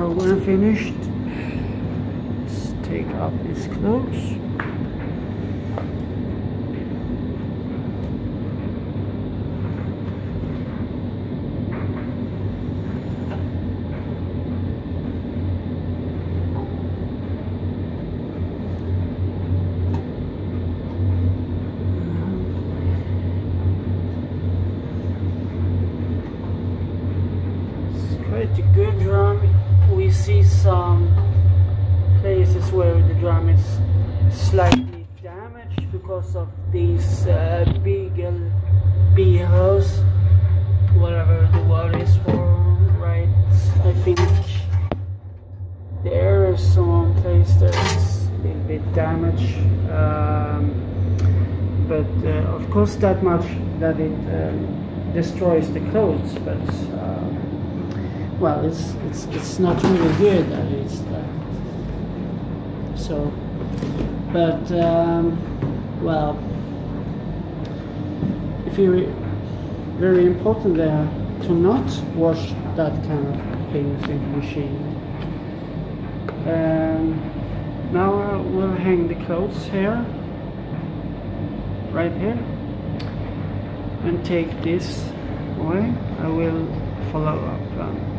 Now when finished, let's take off these clothes. Quite a good drum. We see some places where the drum is slightly damaged because of these beagle beehose, whatever the word is for, right? I think there is some place that's a little bit damaged, but of course that much that it destroys the clothes, but well, it's not really good at least. So, but well, if you're very important there to not wash that kind of things in the machine. Now we'll hang the clothes here, right here, and take this away. I will follow up.